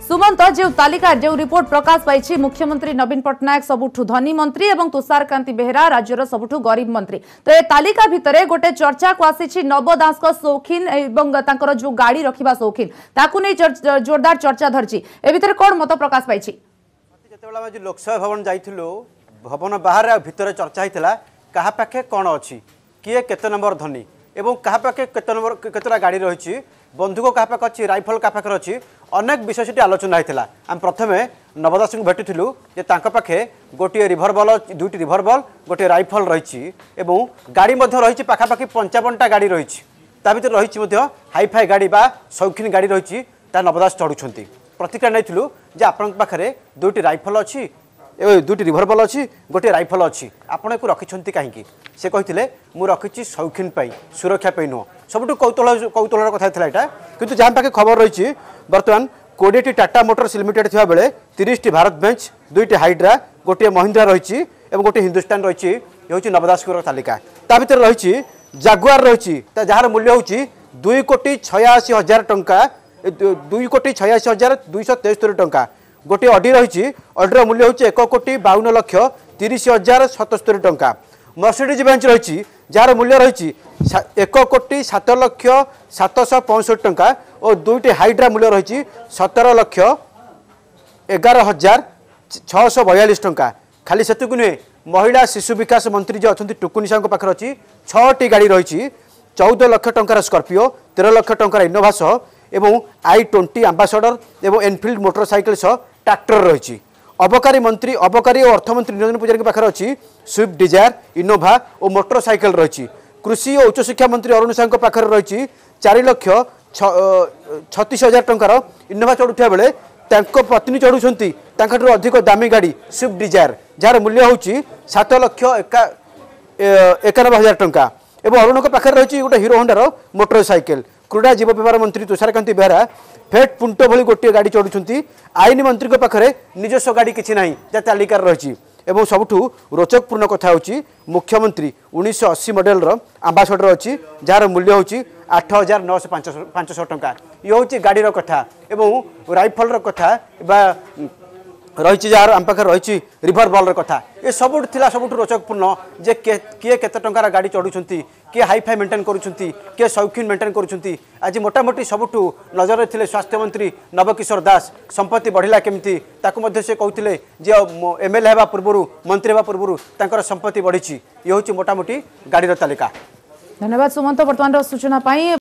सुमंत जो तालिका जो रिपोर्ट प्रकाश पाई मुख्यमंत्री नवीन पट्टनायक सबुठु धनी मंत्री और तुषार कांति बेहेरा राज्यर सबुठु गरीब मंत्री। तो ये तालिका भितर गोटे चर्चा को आसी नव दास को शौकीन और जो गाड़ी रखा शौकीन ताकू नहीं जोरदार चर्चा धरची ए भितर कौन मत प्रकाश पाई जो लोकसभा भवन जाइलु भवन बाहर भितर चर्चा होता क्या पाखे कौन अच्छी किए केते नंबर धनी एवं क्या पाखे केते नंबर केतटा गाड़ी रही बंधुक क्या पाखे अच्छी राइफल क्या पाखे अच्छी अनेक विषय से आलोचना होता आम प्रथम नवदास को भेटुलु जे पाखे गोटे रिभरबल दुईटी रिभरबल गोटे राइफल रही गाड़ी रही पाखापाखि 55टा गाड़ी रही भर रही हाईफाई गाड़ी बा शौकीन गाड़ी रही नवदास चढ़ुंट प्रतिक्रिया नहीं जे आपण पाखे दुईटी राइफल अच्छी दुईटी रिभरबल अच्छी गोटे राइफल अच्छी आपण को रखिंट कहीं से कहते मु रखी शौकीन सुरक्षा नुह सब कौतूहल कथा यहाँ किंतु जहाँ पाखे खबर रही बर्तमान 20टी टाटा मोटर्स लिमिटेड थी बेले 30टी भारत बेंच दुईटी हाइड्रा गोटे महिंद्रा रही गोटे हिंदुस्तान रही हूँ नवदास तालिका ता भर रही जागुआर रही जार मूल्य हूँ 2,86,000 टंका 2,86,273 टंका गोटे अडी रही अडीर मूल्य हूँ 1,52,30,077 टंका मर्सिडीज बेंच रही जार मूल्य रही 1,07,765 टंका और दुईटी हाइड्रा मूल्य रही 17,11,642 टंका खाली से नुहे महिला शिशु विकास मंत्री जो अच्छा टुकुनी साहू पाखे अच्छी 6टी गाड़ी रही 14 लाख टंकार स्कॉर्पियो 13 लाख टंकार इनोवा सह i20 आंबासडर और एनफिल्ड मोटरसाइकिल सह ट्रैक्टर रही अबकारी मंत्री अबकारी और अर्थमंत्री निरंजन पूजारी के पाखे अच्छी स्विफ्ट डिजायर इनोभा और मोटरसाइकिल रही कृषि और उच्चशिक्षा मंत्री अरुण साहू पाखे रही 4,36,000 टंकार इनोभा चढ़ुवा बेले पत्नी चढ़ुंट अधिक दामी गाड़ी स्विफ्ट डिजायर जार मूल्य हूँ 7,91,000 टंका और अरुण पाखे रही गोटे हीरो होंडार मोटरसाइकिल क्रीड़ा जीव व्यापार मंत्री तुषार कांति बेहेरा फेट पुंट भली गोटे गाड़ी चढ़ुंट आईन मंत्री पाखे निजस्व गाड़ी किसी ना जहाँ तालिकार रही एवं सबुठु रोचकपूर्ण कथा होची मुख्यमंत्री 1980 मॉडल आंबासडर अच्छी जार मूल्य हूँ 8,905 टंका ये हूँ गाड़ी कथा एवं राइफल कथा रही जार आम पाखे रही रिभरबल कथा ये सब सबुठ रोचकपूर्ण जे किए केते टंकार गाड़ी चढ़ुंट किए हाईफाई मेंटेन करुँच किए शौकीन मेंटेन करुँच आज मोटामोटी सबुठु नजर थे स्वास्थ्य मंत्री नवकिशोर दास संपत्ति बढ़िला केमती ताकू से कहते जे एमएलए होगा पूर्व मंत्री होगा पूर्व संपत्ति बढ़ी ये हूँ मोटामोटी गाड़ी तालिका। धन्यवाद सुमंत वर्तमान सूचना।